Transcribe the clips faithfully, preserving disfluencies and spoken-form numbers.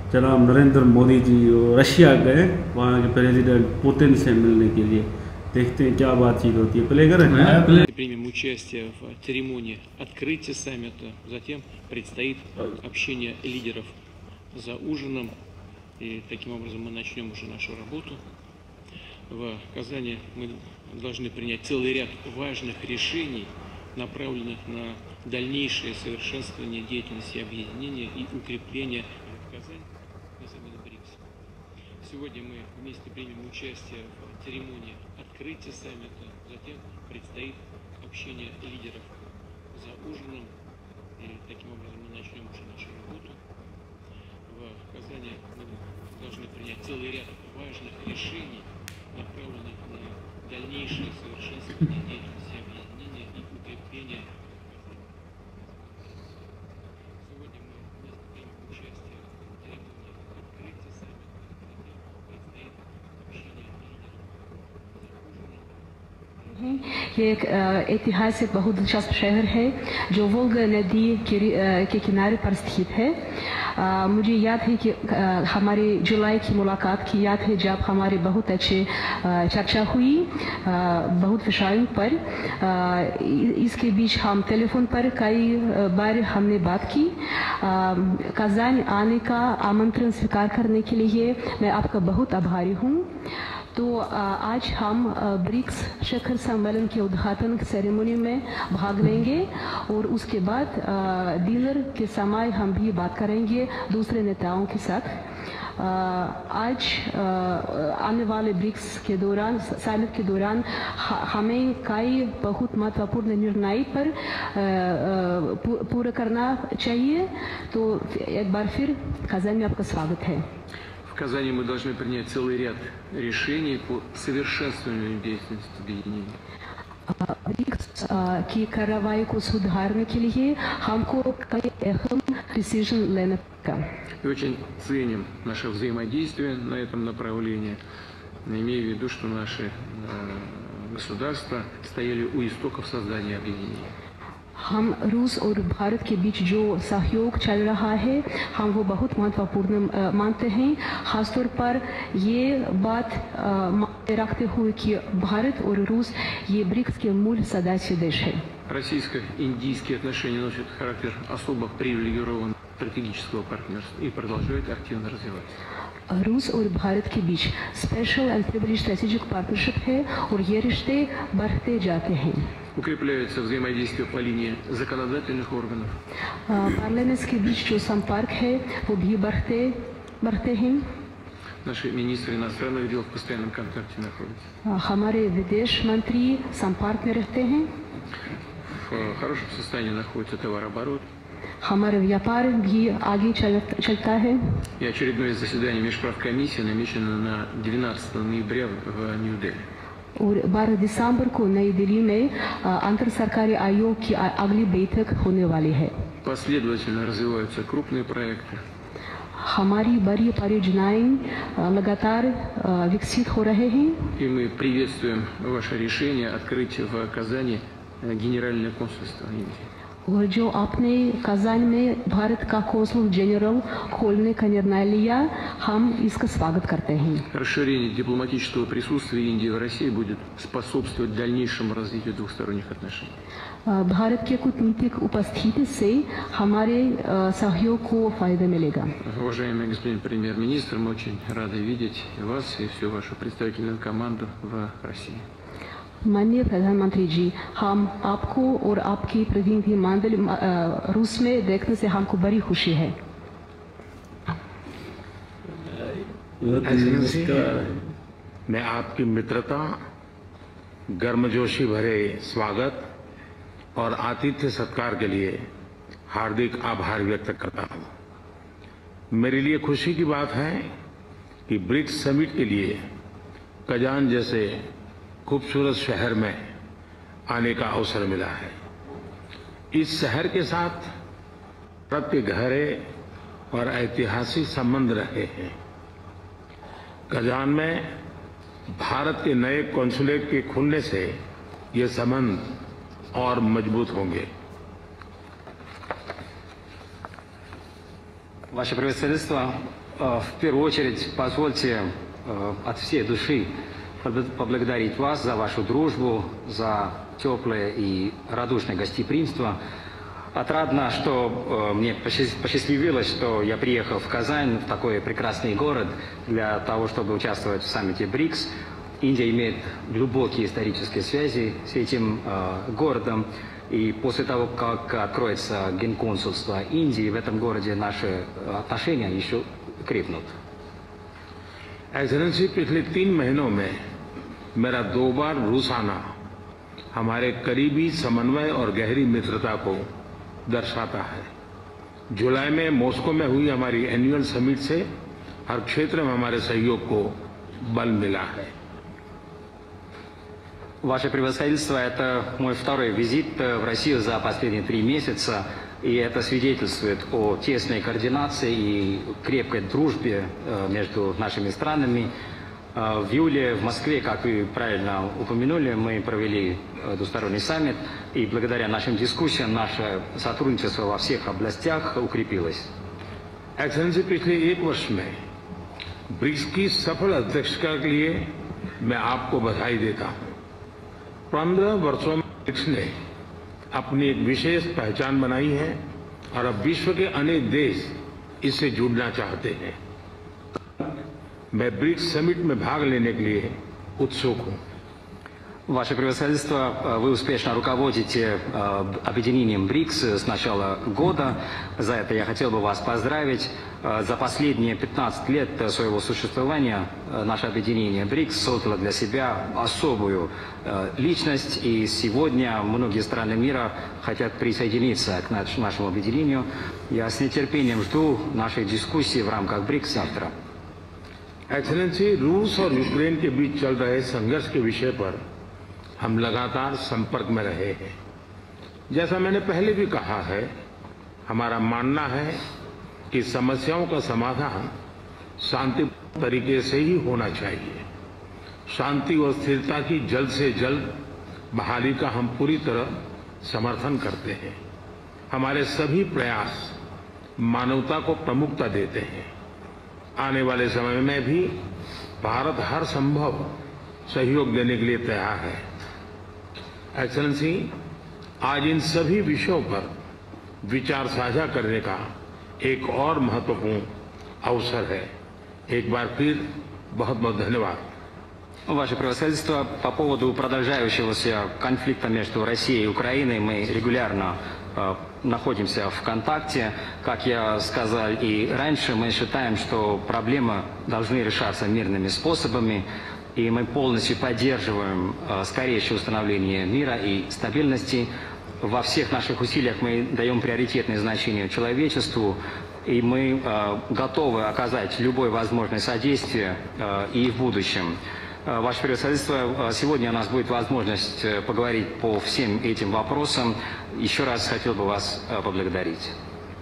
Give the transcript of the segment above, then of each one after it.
जनाब नरेंद्र मोदी जी रशिया गए वहाँ के प्रेसिडेंट पुतिन से मिलने के लिए। देखते हैं क्या बातचीत होती है। प्ले करें। Примем участие в церемонии открытия саммита, затем предстоит общение лидеров за ужином, и таким образом мы начнем уже нашу работу. В Казани мы должны принять целый ряд важных решений, направленных на дальнейшее совершенствование деятельности объединения и укрепление Казани на саммите БРИКС. Сегодня мы вместе примем участие в церемонии открытия саммита, затем предстоит общение лидеров за ужином, и таким образом мы начнем уже нашу работу. В Казани мы должны принять целый ряд важных решений, направленных на дальнейшее совершенствование деятельности объединения и укрепление. Сегодня мы вместе примем участие в церемонии открытия саммита, затем предстоит общение лидеров за ужином. ये एक ऐतिहासिक बहुत दिलचस्प शहर है जो वोल्गा नदी के किनारे पर स्थित है। आ, मुझे याद है कि आ, हमारे जुलाई की मुलाकात की याद है जब हमारे बहुत अच्छे आ, चर्चा हुई आ, बहुत विषयों पर। आ, इसके बीच हम टेलीफोन पर कई बार हमने बात की। कज़ान आने का आमंत्रण स्वीकार करने के लिए मैं आपका बहुत आभारी हूँ। तो आज हम ब्रिक्स शिखर सम्मेलन के उद्घाटन सेरेमनी में भाग लेंगे और उसके बाद डिनर के समय हम भी बात करेंगे दूसरे नेताओं के साथ। आज आने वाले ब्रिक्स के दौरान समिट के दौरान हमें कई बहुत महत्वपूर्ण निर्णय पर पूरा करना चाहिए। तो एक बार फिर कज़ान में आपका स्वागत है। В Казани мы должны принять целый ряд решений по совершенствованию деятельности объединения. ब्रिक्स की कार्रवाई को सुधारने के लिए हमको कई अहम डिसीजन लेना पड़ेगा। И очень ценим наше взаимодействие на этом направлении, имея в виду, что наши э, государства стояли у истоков создания объединения. हम रूस और भारत के बीच जो सहयोग चल रहा है हम वो बहुत महत्वपूर्ण मानते हैं। खासतौर पर ये बात मानते रखते हुए कि भारत और रूस ये ब्रिक्स के मूल सदस्य देश है। Российско-индийские отношения носят характер особо привилегированного стратегического партнерства и продолжают активно развиваться. रूस और भारत के बीच special and privileged strategic partnership है और ये रिश्ते बढ़ते जाते हैं। Укрепляется взаимодействие по линии законодательных органов. पार्लियामेंट्स के बीच जो संपर्क है वो भी बढ़ते बढ़ते हैं। Наши министры иностранных дел в постоянном контакте находятся. हमारे विदेश मंत्री संपर्क में रहते हैं। В хорошем состоянии находится товарооборот. हमारा व्यापार भी आगे चल, चलता है। И очередное заседание межправкомиссии намечено на двенадцатое ноября в Нью-Дели. और बारह दिसंबर को नई दिल्ली में अंतर सरकारी आयोग की अगली बैठक होने वाली है। Последовательно развиваются крупные проекты. हमारी बड़ी परियोजनाएं लगातार विकसित हो रहे हैं। И мы приветствуем ваше решение открыть в Казани генеральное консульство Индии. और जो आपने कज़ान में भारत का कौंसल जनरल खोलने का निर्णय लिया हम इसका स्वागत करते हैं। Расширение дипломатического присутствия Индии в России будет способствовать дальнейшему развитию двухсторонних отношений. भारत के कूटनीतिक उपस्थिति से हमारे सहयोग को फायदा मिलेगा। Уважаемый господин премьер-министр, мы очень рады видеть вас и всю вашу представительную команду в России. माननीय प्रधानमंत्री जी, हम आपको और आपकी प्रतिनिधि मंडल रूस में देखने से हमको बड़ी खुशी है। मैं आपकी मित्रता, गर्मजोशी भरे स्वागत और आतिथ्य सत्कार के लिए हार्दिक आभार व्यक्त करता हूं। मेरे लिए खुशी की बात है कि ब्रिक्स समिट के लिए कजान जैसे खूबसूरत शहर में आने का अवसर मिला है। इस शहर के साथ प्रति गहरे और ऐतिहासिक संबंध रहे हैं। कजान में भारत के नए कॉन्सुलेट के खुलने से ये संबंध और मजबूत होंगे। Ваше превосходительство, В первую очередь, позвольте от всей души поблагодарить вас за вашу дружбу, за теплое и радушное гостеприимство. Отрадно, что мне посчастливилось, что я приехал в Казань, в такой прекрасный город, для того, чтобы участвовать в саммите БРИКС. Индия имеет глубокие исторические связи с этим э, городом. И после того, как откроется генконсульство Индии, в этом городе наши отношения еще крепнут. एक्सेलेंसी, पिछले तीन महीनों में मेरा दो बार रूस आना हमारे करीबी समन्वय और गहरी मित्रता को दर्शाता है। जुलाई में मॉस्को में हुई हमारी एनुअल समिट से हर क्षेत्र में हमारे सहयोग को बल मिला है। Ваше превосходительство, это мой второй визит в Россию за последние три месяца, и это свидетельствует о тесной координации и крепкой дружбе между нашими странами. В июле в Москве, как вы правильно упомянули, мы провели двусторонний саммит, и благодаря нашим дискуссиям наше сотрудничество во всех областях укрепилось. एक्सेलेंसी, पिछले एक वर्ष में ब्रिक्स की सफल अध्यक्षता के लिए मैं आपको बधाई देता हूं। पंद्रह वर्षों में ब्रिक्स ने अपनी एक विशेष पहचान बनाई है और अब विश्व के अनेक देश इससे जुड़ना चाहते हैं। मैं ब्रिक्स समिट में भाग लेने के लिए उत्सुक हूं। Ваше превосходительство, вы успешно руководите объединением БРИКС с начала года. За это я хотел бы вас поздравить. За последние пятнадцать лет своего существования наше объединение БРИКС создало для себя особую личность, и сегодня многие страны мира хотят присоединиться к нашему объединению. Я с нетерпением жду нашей дискуссии в рамках БРИКС завтра. एक्सेलेंसी, रूस और यूक्रेन के बीच चल रहे संघर्ष के विषय पर हम लगातार संपर्क में रहे हैं। जैसा मैंने पहले भी कहा है, हमारा मानना है कि समस्याओं का समाधान शांतिपूर्ण तरीके से ही होना चाहिए। शांति और स्थिरता की जल्द से जल्द बहाली का हम पूरी तरह समर्थन करते हैं। हमारे सभी प्रयास मानवता को प्रमुखता देते हैं। आने वाले समय में भी भारत हर संभव सहयोग देने के लिए तैयार है। एक्सेलेंसी, आज इन सभी विषयों पर विचार साझा करने का एक और महत्वपूर्ण अवसर है। एक बार फिर बहुत बहुत धन्यवाद। Ваше превосходительство, по поводу продолжающегося конфликта между Россией и Украиной мы регулярно э, находимся в контакте. Как я сказал и раньше, мы считаем, что проблемы должны решаться мирными способами, и мы полностью поддерживаем э, скорейшее установление мира и стабильности. Во всех наших усилиях мы даем приоритетное значение человечеству, и мы э, готовы оказать любое возможное содействие э, и в будущем. Ваше превосходительство, сегодня у нас будет возможность поговорить по всем этим вопросам. Еще раз хотел бы вас поблагодарить.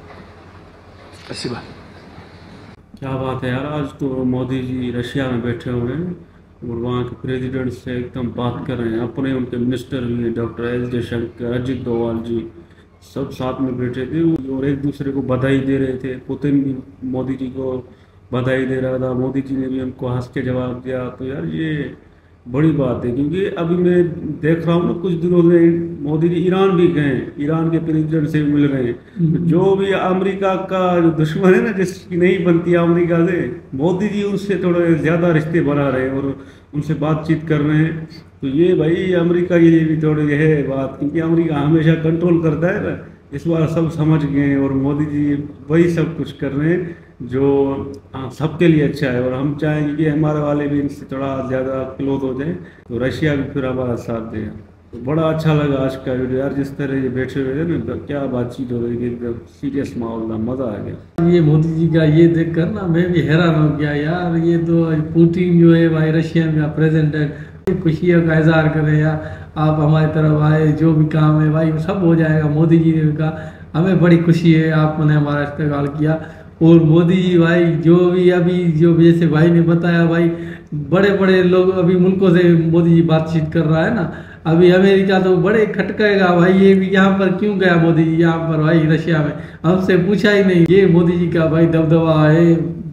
Спасибо. क्या बात है यार, आज तो मोदी जी रशिया में बैठे हुए हैं और वहाँ के प्रेसिडेंट से एकदम बात कर रहे हैं। अपने उनके मिनिस्टर भी हैं, डॉक्टर एस जयशंकर, अजित डोवाल जी, सब साथ में बैठे थे और एक दूसरे को बधाई दे रहे थे। पुतिन भी मोदी जी को बधाई दे रहा था, मोदी जी ने भी उनको हंस के जवाब दिया। तो यार ये बड़ी बात है, क्योंकि अभी मैं देख रहा हूँ ना, कुछ दिनों में मोदी जी ईरान भी गए, ईरान के प्रेसिडेंट से मिल रहे हैं। जो भी अमेरिका का जो दुश्मन है ना, जिसकी नहीं बनती अमेरिका से, मोदी जी उनसे थोड़े ज़्यादा रिश्ते बना रहे हैं और उनसे बातचीत कर रहे हैं। तो ये भाई अमेरिका के लिए भी थोड़ी है बात, क्योंकि अमेरिका हमेशा कंट्रोल करता है ना। इस बार सब समझ गए और मोदी जी वही सब कुछ कर रहे हैं जो सबके लिए अच्छा है। और हम चाहेंगे कि हमारे वाले भी इनसे थोड़ा ज़्यादा क्लोज हो जाए, तो रशिया भी फिर हमारा साथ देगा। तो बड़ा अच्छा लगा आज का वीडियो यार, जिस तरह ये बैठे हुए थे ना, क्या बातचीत हो रही थी, एकदम सीरियस माहौल था, मज़ा आ गया। ये मोदी जी का ये देख कर ना मैं भी हैरान हो गया यार। ये तो पुतिन जो है भाई, रशिया का प्रेसिडेंट, खुशियों का इजहार करे यार, आप हमारी तरफ आए, जो भी काम है भाई सब हो जाएगा। मोदी जी का हमें बड़ी खुशी है, आपने हमारा इस्तेमाल किया। और मोदी जी भाई जो भी अभी जो जैसे भाई ने बताया भाई, बड़े बड़े लोग अभी मुल्कों से मोदी जी बातचीत कर रहा है ना। अभी अमेरिका तो बड़े खटकेगा भाई, ये भी यहाँ पर क्यों गया मोदी जी यहाँ पर भाई रशिया में, हमसे पूछा ही नहीं। ये मोदी जी का भाई दबदबा है,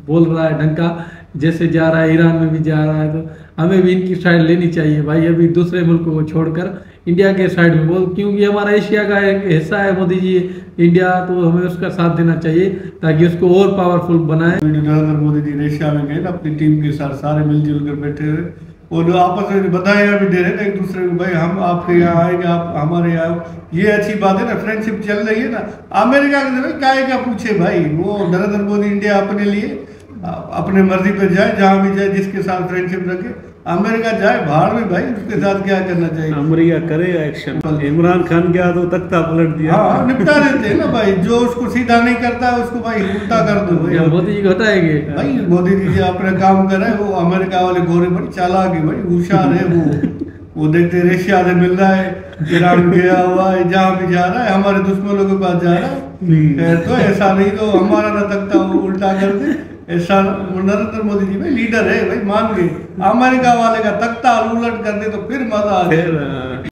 बोल रहा है ढंग का, जैसे जा रहा है ईरान में भी जा रहा है, तो हमें भी इनकी साइड लेनी चाहिए भाई। अभी दूसरे मुल्कों को छोड़कर इंडिया के साइड में बोल, क्योंकि हमारा एशिया का एक हिस्सा है मोदी जी इंडिया, तो हमें उसका साथ देना चाहिए ताकि उसको और पावरफुल बनाए। नरेंद्र मोदी जी रशिया में गए ना अपनी टीम के साथ, सारे मिलजुल कर बैठे हुए और आपस में बधाइयाँ भी दे रहे थे एक दूसरे को, भाई हम आपके यहाँ आएंगे, आप हमारे यहाँ। ये अच्छी बात है ना, फ्रेंडशिप चल रही है ना। अमेरिका के भाई क्या क्या पूछे भाई, वो नरेंद्र मोदी इंडिया अपने लिए अपने मर्जी पे जाए, जहाँ भी जाए, जिसके साथ फ्रेंडशिप रखे। अमेरिका जाए बाहर में भाई, उसके साथ क्या करना चाहिए, अमेरिका करेगा एक्शन। इमरान खान गया तो तख्ता पलट दिया। हाँ, निपटा देते हैं ना भाई, जो उसको सीधा नहीं करता है उसको भाई उल्टा कर दो भाई। मोदी जी को बताएंगे भाई मोदी जी अपना काम कर रहे हैं, वो अमेरिका वाले गोरे बड़ी चालाक है भाई, होशियार है वो। वो देखते रशिया से मिल रहा है, ईरान गया हुआ है, जहाँ भी जा रहा है हमारे दुश्मनों के पास जा रहा है, तो ऐसा नहीं तो हमारा ना तख्ता वो उल्टा कर दे। ऐसा नरेंद्र मोदी जी भाई लीडर है भाई, मान गए। अमेरिका वाले का तख्ता उलट कर दे तो फिर मजा आ गया।